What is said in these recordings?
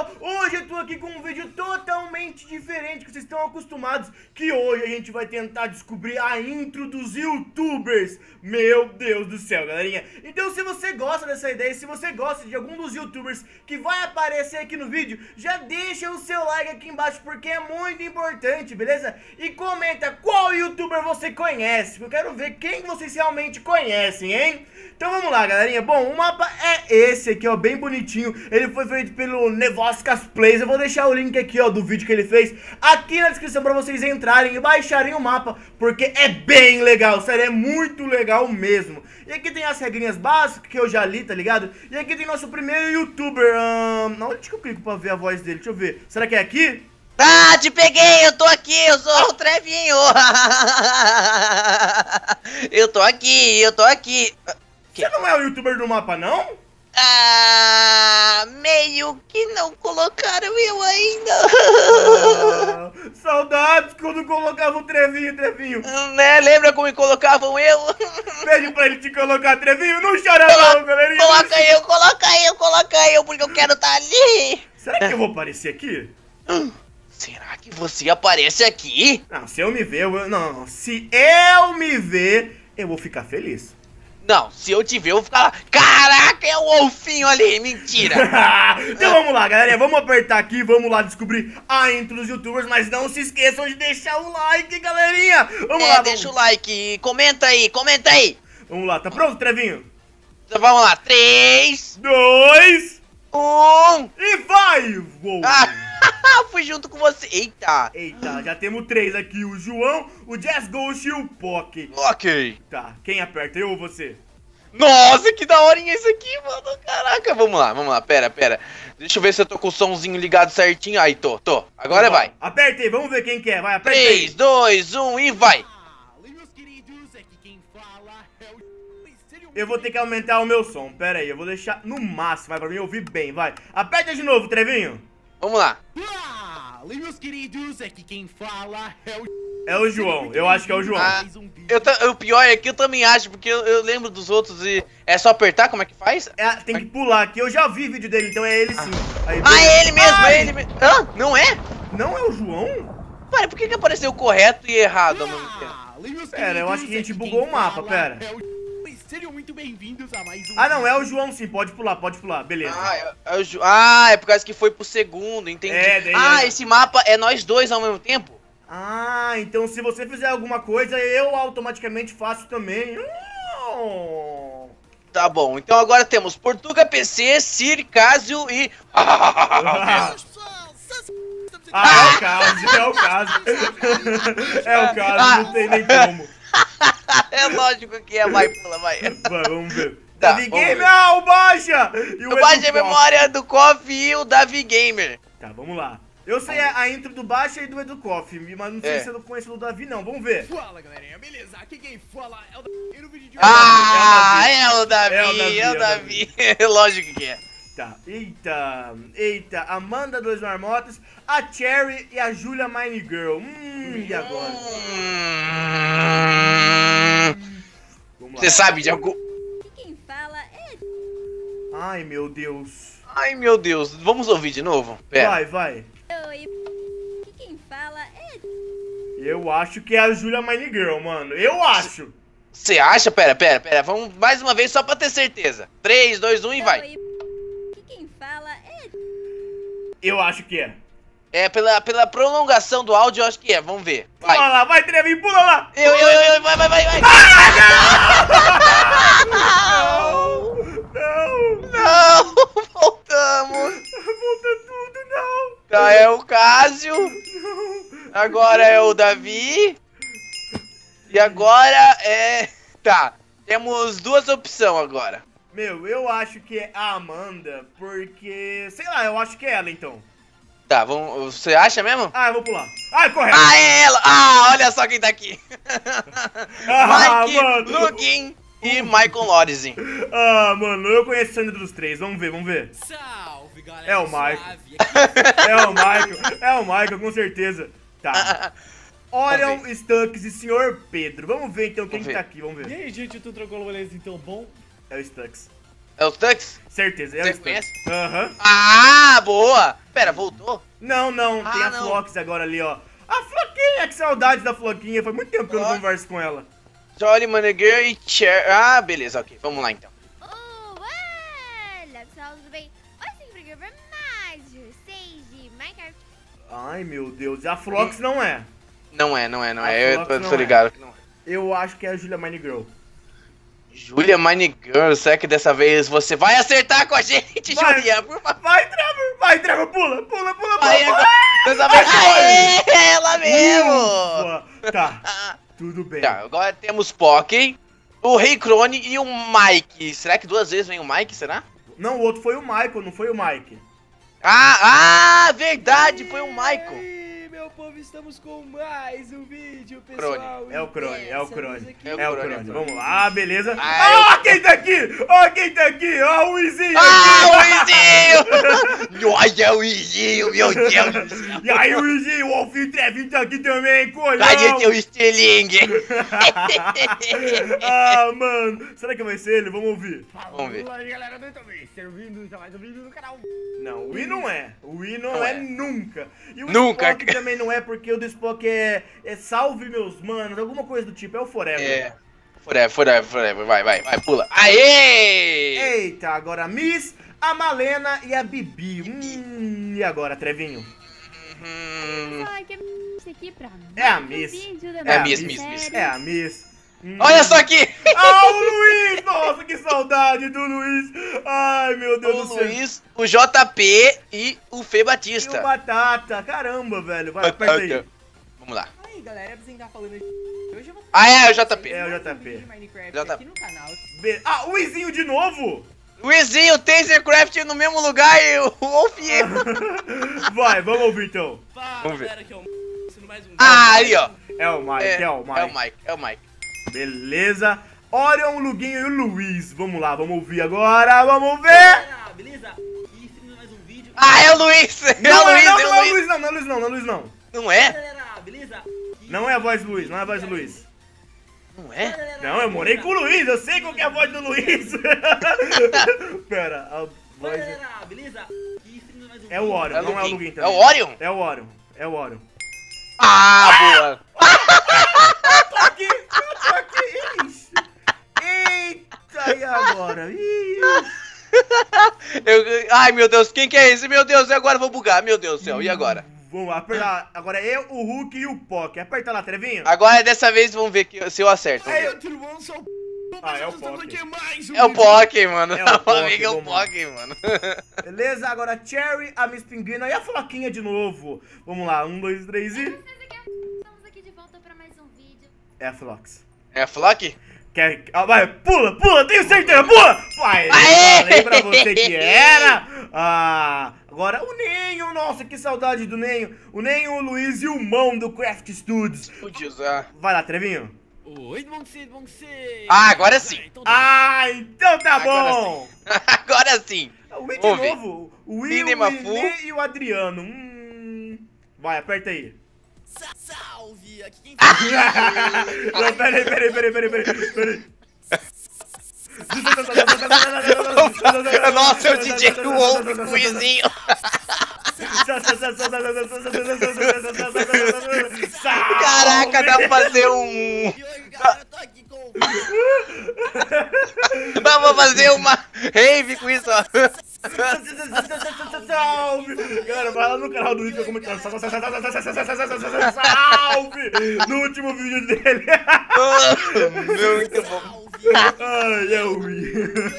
pessoal, hoje eu tô aqui com um vídeo totalmente diferente que vocês estão acostumados, que hoje a gente vai tentar descobrir a intro dos youtubers. Meu Deus do céu, galerinha. Então se você gosta dessa ideia, se você gosta de algum dos youtubers que vai aparecer aqui no vídeo, já deixa o seu like aqui embaixo porque é muito importante, beleza? E comenta qual youtuber você conhece, porque eu quero ver quem vocês realmente conhecem, hein? Então vamos lá, galerinha. Bom, o mapa é esse aqui, ó, bem bonitinho. Ele foi feito pelo Nevoscas Plays. Eu vou deixar o link aqui, ó, do vídeo que ele fez aqui na descrição pra vocês entrarem e baixarem o mapa, porque é bem legal, sério, é muito legal mesmo. E aqui tem as regrinhas básicas que eu já li, tá ligado? E aqui tem nosso primeiro youtuber. Onde que eu clico pra ver a voz dele? Deixa eu ver. Será que é aqui? Ah, te peguei, eu tô aqui, eu sou o Trevinho. Eu tô aqui. Você não é o youtuber do mapa, não? Ah, meio que não colocaram eu ainda. Saudades quando colocavam o Trevinho. Né, lembra como me colocavam eu? Pede pra ele te colocar, Trevinho, não chora não, galerinha. Coloca eu, porque eu quero estar ali. Será que eu vou aparecer aqui? Será que você aparece aqui? Não, se eu me ver, se eu me ver, eu vou ficar feliz. Não, se eu te ver, eu vou ficar lá. Caraca, é o Wolfinho ali, mentira. Então vamos lá, galera, vamos apertar aqui, vamos lá descobrir a intro dos youtubers, mas não se esqueçam de deixar o like, galerinha. Vamos lá, deixa o like, comenta aí. Vamos lá, tá pronto, Trevinho? Então vamos lá, 3, 2, 1 e vai! Uou. Fui junto com você. Eita, já temos 3 aqui, o João, o Jazz Ghost e o Pock. Ok. Tá, quem aperta, eu ou você? Nossa, que daorinha isso aqui, mano. Caraca, vamos lá, pera. Deixa eu ver se eu tô com o somzinho ligado certinho. Aí, tô. Agora vai. Aperta aí, vamos ver quem que é, vai, aperta aí. 3, 2, 1 e vai. Eu vou ter que aumentar o meu som, pera aí, eu vou deixar no máximo, vai, pra mim ouvir bem, vai. Aperta de novo, Trevinho. Vamos lá. Meus queridos, aqui quem fala é o... É o João, eu acho que é o João. O pior é que eu também acho, porque eu lembro dos outros e... É só apertar? Como é que faz? Tem que pular aqui, eu já vi vídeo dele, então é ele sim. Aí, é ele mesmo, Hã? Não é? Não é o João? Pai, por que apareceu correto e errado ao mesmo tempo? Pera, eu acho que a gente bugou o mapa, pera. Sejam muito bem-vindos a mais um... Não, é o João sim, pode pular, beleza. É por causa que foi pro segundo, entendi. Esse mapa é nós dois ao mesmo tempo? Então se você fizer alguma coisa, eu automaticamente faço também. Tá bom, então agora temos Portuga PC, Sir, Casio e... É o caso, não tem nem como. É lógico que é, vai. Vai, vamos ver. Tá, Davi Gamer, o Baixa! O Baixa é a memória do Coffee e o Davi Gamer. Tá, vamos lá. Eu sei a intro do Baixa e do Edu Coffee, mas não sei se eu não conheço do Davi não, vamos ver. Fala, galerinha, beleza? Aqui quem fala é o Davi. E no vídeo de hoje... É o Davi. Lógico que é. Tá, eita, Amanda Dois Marmotas, a Cherry e a Julia Mine Girl. E agora? Você sabe de algum... Quem fala é... Ai, meu Deus. Vamos ouvir de novo? Pera. Vai. Oi. Quem fala é... Eu acho que é a Julia Mine Girl, mano. Eu acho. Você acha? Pera. Vamos mais uma vez só pra ter certeza. 3, 2, 1 e vai. Quem fala é... Eu acho que é. É, pela prolongação do áudio, eu acho que é. Vamos ver. Vai. Pula lá, vai, Trevinho, pula lá. Vai. Não, voltamos. Volta tudo, não. Tá, é o Casio. Agora é o Davi. E agora é... Tá, temos duas opções agora. Meu, eu acho que é a Amanda, porque... Sei lá, eu acho que é ela, então. Tá, vamos... Você acha mesmo? Eu vou pular. Correto. É ela! olha só quem tá aqui. Mike, Lugin e Michael Lorizin. Mano, eu conheço o Sandro dos três. Vamos ver. Salve, galera. É o Michael. É o Michael, com certeza. Tá. Orion, Stucks e Sr. Pedro. Vamos ver então quem que tá aqui, vamos ver. E aí, gente, tudo tranquilo, beleza? Então, bom? É o Stucks. É o Tux? Certeza, é o Você Stunks. conhece? Aham. Ah, boa! Pera, voltou? Não, Ah, tem a não. Flox agora ali, ó. A Floquinha, que saudade da Floquinha. Faz muito tempo que eu não Ó. converso com ela. Jolly, Manager e Cher. Ah, beleza, ok. Vamos lá então. Oh, olha, pessoal, tudo bem? Hoje tem programa mais de vocês de Minecraft. Ai, meu Deus. A Flox não é. Não é. A Eu Flox tô, não tô é. ligado que não é. Eu acho que é a Julia Minegirl. Julia Minegirl, será que dessa vez você vai acertar com a gente, Vai. Julia? Por favor. Vai, Trevor, pula. Vai, agora. Dessa vez. Aê, ela mesmo! Ufa. Tá, tudo bem. Tá, agora temos Pokken, o Rei Crone e o Mike. Será que duas vezes vem o Mike, será? Não, o outro foi o Michael, não foi o Mike. Verdade, foi o Michael. E aí, meu povo, estamos com mais um vídeo, pessoal. É o Crone, é o Dessa Crone. vez aqui- É o É o Crone, Crone. é o Crone. Vamos lá, beleza. Ah, Quem tá aqui? Ó, quem tá aqui? Ó, o Wizinho O aqui. Izinho! Olha o Izinho, meu Deus do céu. E aí, o Wizinho, o Wolfinho Trevinho tá aqui também, colhão. Cadê teu estilingue? Ah, mano. Será que vai ser ele? Vamos ouvir. Vamos ver. Olá, galera do YouTube, servindo mais um vídeo no canal. Não, o Wii não é. O Wii não, Não é é. nunca. E o Nunca. Spock também não é, porque o do Spock é salve meus manos, alguma coisa do tipo. É o Forever. É. Forever. Vai, pula. Aê! Eita, agora a Miss, a Malena e a Bibi. E agora, Trevinho? Falar que é isso aqui pra É a mais um Miss. vídeo da É a nossa Miss. série. É a Miss. Olha só aqui! Ah, o Luiz! Nossa, que saudade do Luiz! Ai, meu Deus O do céu. Luiz, o JP e o Fê E o Batista. Batata. Caramba, velho. Vai, aperta aí. Vamos lá. Aí, galera, pra quem tá falando aqui, hoje eu vou É o JP. É o mais um JP. vídeo de Minecraft JP. aqui no canal. Ah, o Luizinho de novo? Luizinho, Tasercraft no mesmo lugar e o Wolf. Vai, vamos ouvir então. Fala, Vamos ver. galera, que é o sendo mais um Aí, ó. É o Mike, é o Mike. É o Mike. Beleza. Orion, Luguinho e o Luiz. Vamos lá, vamos ouvir agora. Vamos ver. Galera, beleza? E sendo mais um vídeo. É o Luiz! Não é o Luiz, não. Não é o Luiz, não. Não é o Luiz, não. Não é? Galera, beleza? Não é a voz do Luiz, não é a voz do Luiz. Não é? Galera, Não, eu morei com o Luiz, eu sei qual que é a voz do Luiz. Pera, a voz... Galera, beleza? E sendo mais um É o Orion, não é o Luguinho É também. o Orion? É o Orion, é o Orion. Boa. Tô aqui. Ixi. Eita, e agora? Ixi. Ai, meu Deus, quem que é esse? Meu Deus, e agora eu vou bugar, meu Deus do céu, e agora? Vamos lá, apertar. Agora é eu, o Hulk e o Pock. Aperta lá, Trevinho. Agora dessa vez vamos ver se eu acerto. Vamos ver. Aí, tudo bom? Sou o É o Pock. É o Pokken, mano. É o Pokken, Amigo, é o vamos. Pokken, mano. Beleza, agora a Cherry, a Miss Pinguina e a Floquinha de novo. Vamos lá, 1, 2, 3 e... Estamos aqui de volta pra mais um vídeo. É a Flox. É a Flock? Quer... Ah, vai, pula, tenho certeza, pula! Vai, Aê! falei pra você que era! Ah, agora o Nenho, nossa, que saudade do Nenho. O Nenho, o Luiz e o Mão do Craft Studios. Podia usar. Vai lá, Trevinho. Oi, bom que ser. Agora sim. Então tá Agora bom. Agora sim. O Wii de Vamos ver. novo. O Wii, Cinema o Inê Full. e o Adriano. Vai, aperta aí. Salve, aqui quem fala. Não, peraí. Nossa, é o DJ Wolf, o Luizinho. Caraca, dá pra fazer um... E oi, galera, eu tô aqui com o... Dá pra fazer uma rave com isso, ó. Salve! Galera, vai lá no canal do Wii comentar. Salve! No último vídeo dele. Muito bom. Ai, é o Wii.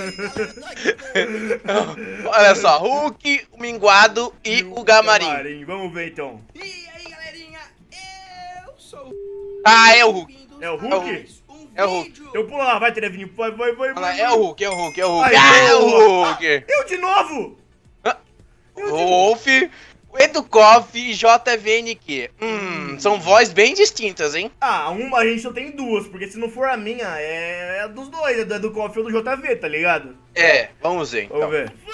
Olha só, Hulk, o Minguado e o Gamarim. Vamos ver então. E aí, galerinha, eu sou o... É o Hulk. É o Hulk? É o Hulk. Eu pulo lá, vai, Trevinho. Vai. Olha lá, é o Hulk. Ai, É o boa. Hulk. Eu de novo! Wolf, o Educoff e JVNQ. São vozes bem distintas, hein? Ah, uma a gente só tem duas, porque se não for a minha, é a dos dois, é do Coffee ou do JV, tá ligado? É, vamos ver então. Vamos ver.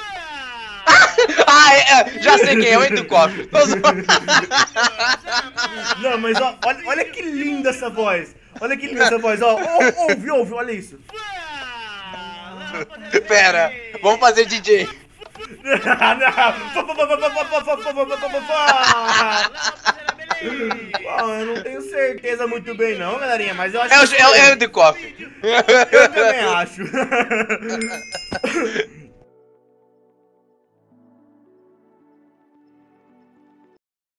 Já sei quem é o Educoff. Tô zoando. Não, mas ó, olha que linda essa voz. Olha que linda essa voz, ó. Ouve, olha isso. Pera, vamos fazer DJ. Bom, eu não tenho certeza muito bem não, galerinha, mas eu acho que... É o de coffee. Eu também acho.